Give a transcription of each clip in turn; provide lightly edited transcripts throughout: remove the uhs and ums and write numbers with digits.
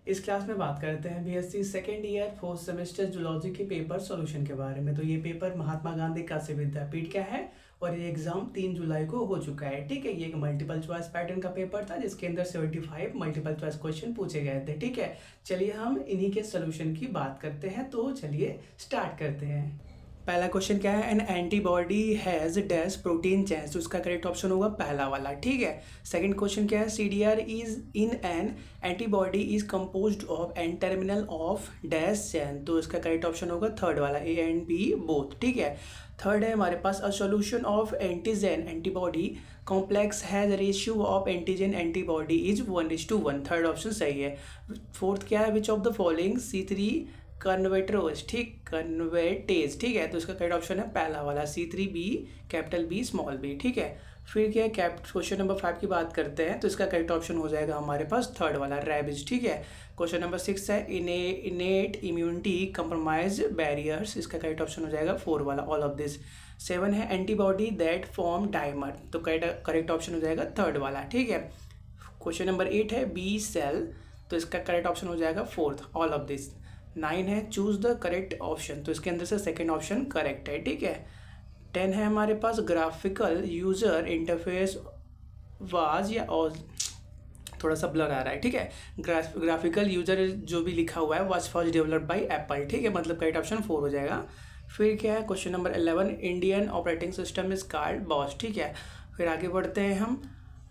इस क्लास में बात करते हैं BSc second year fourth semester zoology के पेपर सॉल्यूशन के बारे में। तो ये पेपर महात्मा गांधी काशी विद्यापीठ का है और ये एग्जाम 3 जुलाई को हो चुका है। ठीक है, ये एक मल्टीपल चॉइस पैटर्न का पेपर था जिसके अंदर 75 मल्टीपल चॉइस क्वेश्चन पूछे गए थे। ठीक है, चलिए हम इन्हीं के सोल्यूशन की बात करते हैं। तो चलिए स्टार्ट करते हैं। पहला क्वेश्चन क्या है, an antibody has dash protein change, तो उसका करेक्ट ऑप्शन होगा पहला वाला। ठीक है, सेकंड क्वेश्चन क्या है, CDR is in an antibody is composed of N terminal of dash chain, तो इसका करेक्ट ऑप्शन होगा थर्ड वाला, ए एंड बी बोथ। ठीक है, थर्ड है हमारे पास a solution of antigen antibody complex has ratio of antigen antibody is 1:1, third option सही है। फोर्थ क्या है, which of the following C3 converters, ठीक, कन्वर्टेज, ठीक है, तो इसका करेक्ट ऑप्शन है पहला वाला, C3B capital B small b। ठीक है, फिर क्या है, क्वेश्चन नंबर 5 की बात करते हैं तो इसका करेक्ट ऑप्शन हो जाएगा हमारे पास थर्ड वाला, रैबिज। ठीक है, क्वेश्चन नंबर 6 है, इनेट इम्यूनिटी कंप्रोमाइज बैरियर्स, इसका करेक्ट ऑप्शन हो जाएगा 4 वाला, ऑल ऑफ दिस। 7 है, एंटीबॉडी दैट फॉर्म डाइमर, तो करेक्ट ऑप्शन हो जाएगा थर्ड वाला। ठीक है, क्वेश्चन नंबर 8 है, बी सेल, तो इसका करेक्ट ऑप्शन हो जाएगा फोर्थ, ऑल ऑफ दिस। 9 है, चूज द करेक्ट ऑप्शन, तो इसके अंदर से सेकेंड ऑप्शन करेक्ट है। ठीक है, 10 है हमारे पास, ग्राफिकल यूजर इंटरफेस वाज या और थोड़ा सा ब्लर आ रहा है। ठीक है, ग्राफिकल यूजर जो भी लिखा हुआ है was first developed by Apple. ठीक है, मतलब करेक्ट ऑप्शन 4 हो जाएगा। फिर क्या है, question number 11, Indian operating system is called BOSS. ठीक है, फिर आगे बढ़ते हैं हम,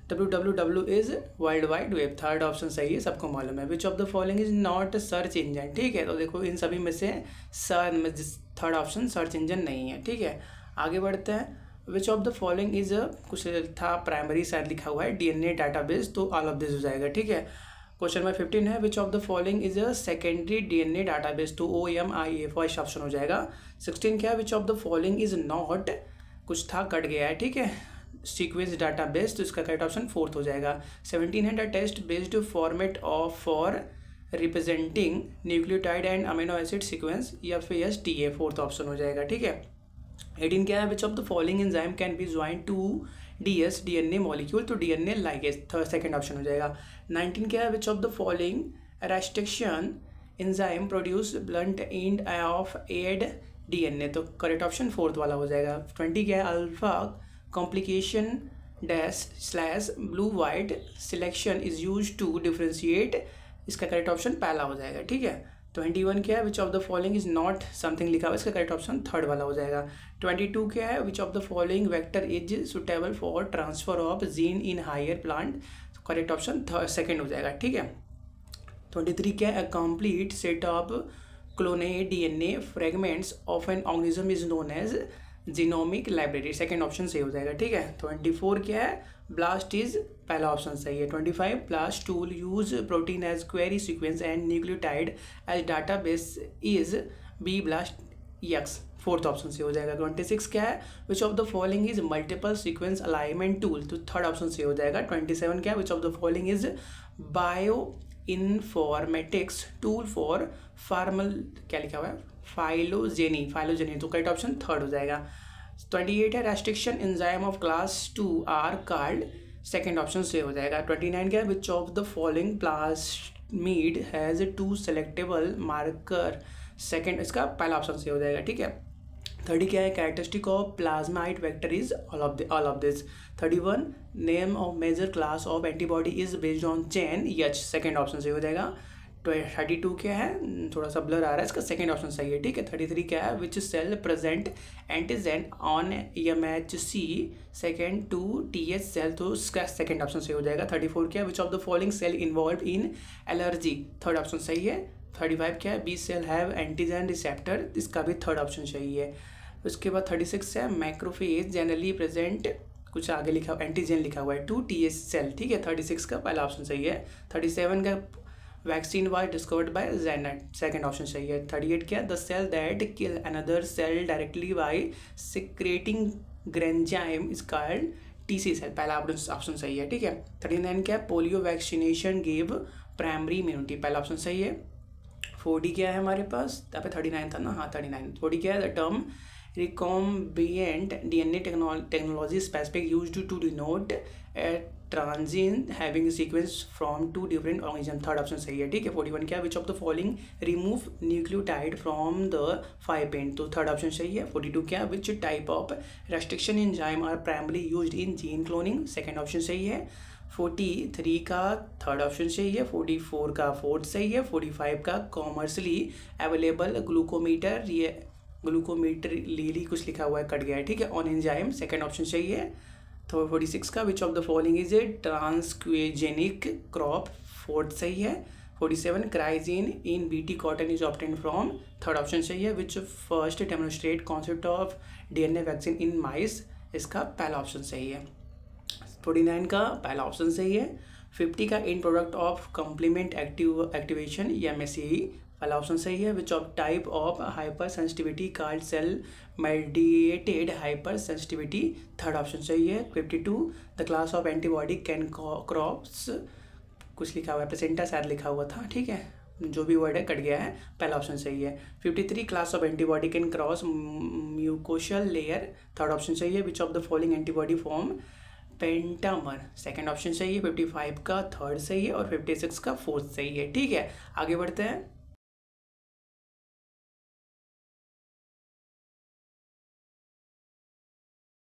www is world wide web, third option सही है, सबको मालूम है। Which of the following is not search engine, ठीक है, तो देखो इन सभी में से थर्ड ऑप्शन सर्च इंजन नहीं है। ठीक है, आगे बढ़ते हैं, which of the following is कुछ था प्राइमरी शायद लिखा हुआ है, डीएनए डाटाबेस, तो ऑल ऑफ दिस हो जाएगा। ठीक है, क्वेश्चन नंबर 15 है, which of the following is a secondary DNA database, तो OMIA फर्स्ट ऑप्शन हो जाएगा। 16 क्या है, which of the following is not, कुछ था कट गया है। ठीक है, सीक्वेंस डाटाबेस, तो इसका करेक्ट ऑप्शन फोर्थ हो जाएगा। 17 है, the test based format of for representing nucleotide and amino acid sequence, या फिर STA, फोर्थ ऑप्शन हो जाएगा। ठीक है, 18 क्या है, which of the following enzyme can be join to DS DNA molecule, तो DNA लाइगेज, सेकंड ऑप्शन हो जाएगा। 19 क्या है, which of the following restriction enzyme produce blunt end of एड DNA, तो करेक्ट ऑप्शन फोर्थ वाला हो जाएगा। 20 क्या है, alpha complementation dash slash blue white selection is use to differentiate, इसका करेक्ट ऑप्शन पहला हो जाएगा। ठीक है, 21 क्या है, which of the following is not something लिखा हुआ, इसका करेक्ट ऑप्शन थर्ड वाला हो जाएगा। 22 क्या है, which of the following vector is suitable for transfer of gene in higher plant, correct option second हो जाएगा। ठीक है, 23 क्या है, a complete set of cloned DNA fragments of an organism is known as genomic library, second option सही हो जाएगा। ठीक है, 24 क्या है, ब्लास्ट इज पहला ऑप्शन सही है। 25 blast tool use protein as query sequence and nucleotide as database is b blast x, fourth option से हो जाएगा। 26 क्या है, which of the following is multiple sequence alignment tool, तो थर्ड ऑप्शन से हो जाएगा। 27 क्या है, which of the following is bioinformatics tool for formal, क्या लिखा हुआ है, फाइलोजेनी, तो करेक्ट ऑप्शन थर्ड हो जाएगा। 28 है, restriction enzyme of class 2 are called, second option से हो जाएगा। 29 क्या है, which of the following plasmid has 2 selectable marker, second, इसका पहला ऑप्शन से हो जाएगा। ठीक है, 30 क्या है, characteristic of plasmid vector is all of this. 31 name of major class of antibody is based on chain H, second option से हो जाएगा। 32 क्या है, थोड़ा सा ब्लर आ रहा है, इसका सेकेंड ऑप्शन सही है। ठीक है, 33 क्या है, which cell present antigen on MHC second to TH cell, तो इसका सेकेंड ऑप्शन सही हो जाएगा। 34 क्या है, which of the following cell involve in allergy, third option सही है। 35 क्या है, B cell have antigen receptor, इसका भी थर्ड ऑप्शन सही है। उसके बाद 36 है, मैक्रोफेज जनरली प्रेजेंट, कुछ आगे लिखा एंटीजन लिखा हुआ है, टू TH सेल। ठीक है, 36 का पहला ऑप्शन सही है। 37 का vaccine was discovered by Jenner, second option सही है। 38 क्या, the cell that kill another cell directly by secreting granzyme is called TC cell, पहला ऑप्शन सही है। ठीक है, 39 क्या, polio vaccination give primary immunity, पहला ऑप्शन सही है। 40 क्या है हमारे पास, यहाँ पे 39 था ना, हाँ 39। 40 क्या है, the term recombinant DNA technology specific used to denote transgene having sequence from two different organism, third option सही है, ठीक है। 41 क्या, which of the following remove nucleotide from the 5' paint, तो थर्ड ऑप्शन सही है। 42 क्या, which type of restriction enzyme are primary used in gene cloning, second option सही है। 43 का थर्ड ऑप्शन सही है। 44 का फोर्थ सही है। 45 का कॉमर्शली अवेलेबल ग्लूकोमीटरली कुछ लिखा हुआ है, कट गया है, ठीक है, ऑन एंजाइम, सेकंड ऑप्शन सही है। तो 46 का which of the following is a transgenic crop, fourth सही है। 47 cry gene in BT cotton is obtain from, third option सही है। Which first demonstrate concept of DNA vaccine in mice, इसका पहला ऑप्शन सही है। 49 का पहला ऑप्शन सही है। 50 का end product of complement activation MSCE, पहला ऑप्शन सही है। Which of type of hypersensitivity card cell mediated hypersensitivity, third option सही है। 52 the class of antibody can cross, कुछ लिखा हुआ है, प्लेसेंटा शायद लिखा हुआ था, ठीक है, जो भी वर्ड है कट गया है, पहला ऑप्शन सही है। 53 class of antibody can cross mucosal layer, third option सही है। Which of the following antibody form pentamer, second option सही है। 55 का थर्ड सही है और 56 का फोर्थ सही है, ठीक है। आगे बढ़ते हैं।